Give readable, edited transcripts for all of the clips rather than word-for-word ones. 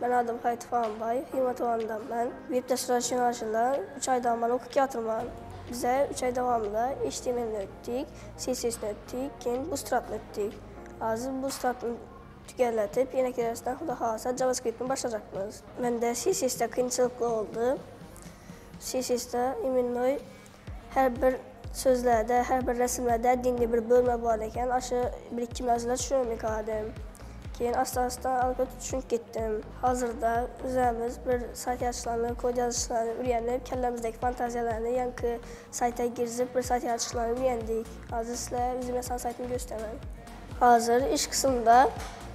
Ben adım Hayat Fahanbay, Himmatovan'dan ben. Viptaş Rasyonajı'la 3 aydan beri okuk yatırmam. Bize 3 ay devamlı HTML'ni öttik, CSS'ni öttik, keyin Bootstrap'ni öttik. Hazır Bootstrap'ni tükelletip, yine keresinde Xuda kalsa JavaScript'ni başlayacakmız. Bende CSS'de kıyınçılıklı oldu. CSS'de iminnoy her bir sözlerde, her bir resimlerde dinli bir bölme var iken aşı bir-iki mevzular düşünmek adım. Keyin asta-asta alıp düşünüp gittim. Hazırda üzerimiz bir sayt yazışlarını, kod yazışlarını öğrenip, kellemizdeki fantaziyalarını yankı sayta girzip bir sayt yazışlarını öğrendik. Hazır sizlere bizim insan saytını göstereyim. Hazır iş kısmında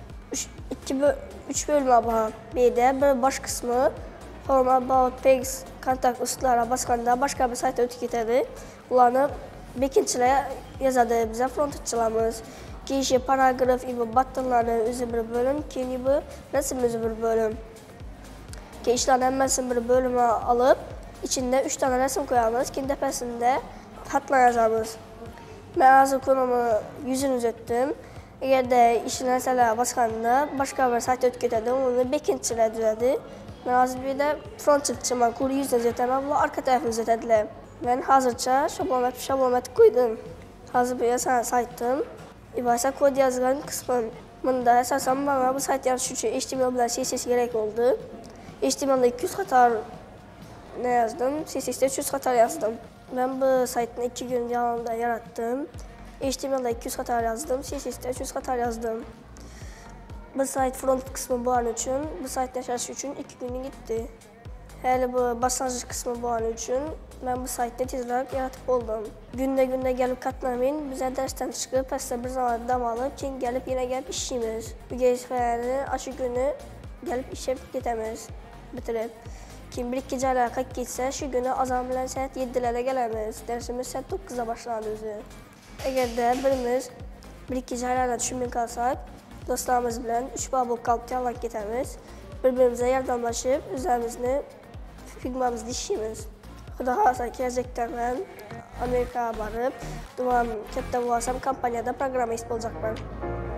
3 bölüm var. Birde bir baş kısmı Home About Pages kontakt üstlara baskanda başka bir sayta ötük etedi. Ulanı bekinçilere yazadı bize frontendçilerimiz. Kişi paragraf gibi battanların özü bir bölüm, keyin gibi resim özü bir bölüm. Ki işlerin emmesini bir bölüme alıp, içinde 3 tane resim koyarız, keyin tepesinde hatlar yazarız. Ben hazır konumu yüzünü ötdüm. Eğer de işin mesela baskanda başka bir sayta ötük etedi, onu bekinçilere düzəldi. Ben hazır bir de frontendçilerime kuru yüzünü ötəməm, bu arka tarafını ötədiler. Ben hazırca şablonat koydum. Hazır bir saytım. İbarsa kod yazılan kısmında esasen bana bu sayt yazışı için HTML bilen CSS gerek oldu. HTML'da 200 hata ne yazdım, CSS'de 300 hata yazdım. Ben bu saytını 2 gün yanında yarattım. HTML'da 200 hata yazdım, CSS'de 300 hata yazdım. Bu sayt front kısmı bu an için, bu sayt yaşaşı için 2 günü gitti. Hele bu başlangıç kısmı bu an için ben bu saytda tezler yaratıp oldum. Günde gelip katlamayın, bize dersten çıkıp, pəsdə bir zaman dam alıp, keyin gelip yine gelip işimiz. Bu gelişmelerini aşı günü gelip işe gitemiz, bitirip. Kim bir-iki aylar kalk gitse, şu günü azam bilen saat 7'lere gelemiz. Dersimiz saat 9'a başlandı özü. Eğer de birimiz bir-iki aylarla düşünmek kalsak, dostlarımız bilen 3 babuk kalıp yalan gitemiz. Birbirimize yardımlaşıp, üzerimizini, figmamızda işimiz. Xuda kalsa gelecekten ben Amerika'ya varıp, katta bulasam kampanyada programist olacak ben.